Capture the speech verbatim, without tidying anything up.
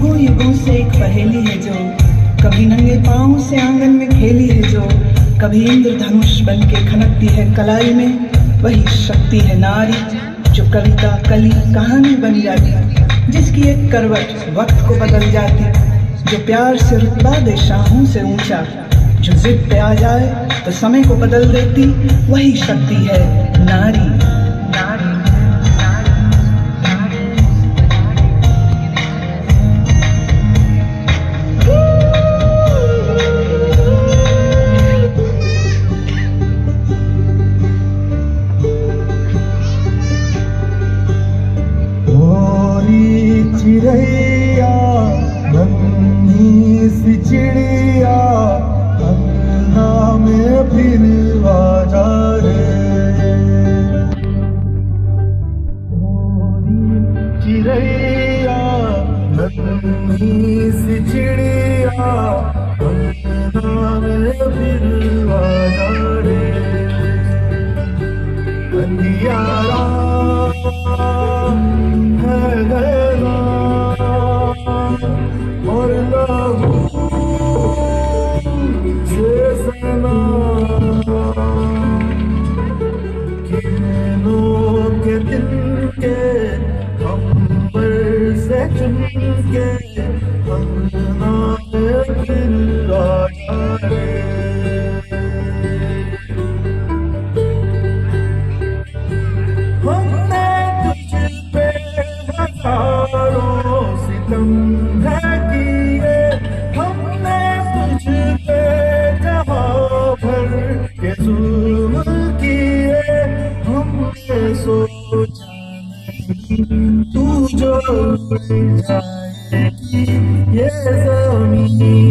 युगों युगों से एक पहेली है जो कभी नंगे पाँव से आंगन में खेली है, जो कभी इंद्रधनुष बन के खनकती है कलाई में, वही शक्ति है नारी जो कविता कली कहानी बन जाती, जिसकी एक करवट वक्त को बदल जाती, जो प्यार से रुतबा दे शाहों से ऊंचा, जो जिद पे आ जाए तो समय को बदल देती, वही शक्ति है नारी। नारी चिड़ैया नन्ही सी चिड़िया अंगना में फिर आजा रे, चिड़ैया नन्ही सी चिड़िया अंगना में फिर आजा रे, अंधियारा है गया और लहू से सना, किरणों के दिन के अंबर से चुन के अंगना में फिर आजा रे, हमने तुझ पे हजारों सितम है किए, हमने तुझ पे जहां भर के जुल्म किए, हमने सोचा नहीं तू जो जाएगी ये ज़मीं